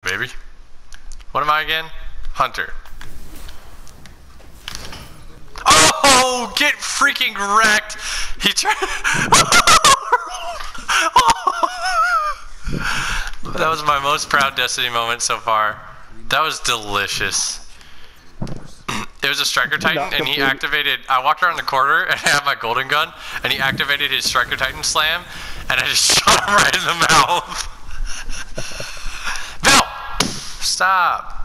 baby. What am I again? Hunter. Oh, get freaking wrecked! He tried. That was my most proud Destiny moment so far. That was delicious. It was a Striker Titan, and he activated. I walked around the corner and I had my golden gun, and he activated his Striker Titan slam, and I just shot him right in the mouth. Val! Stop.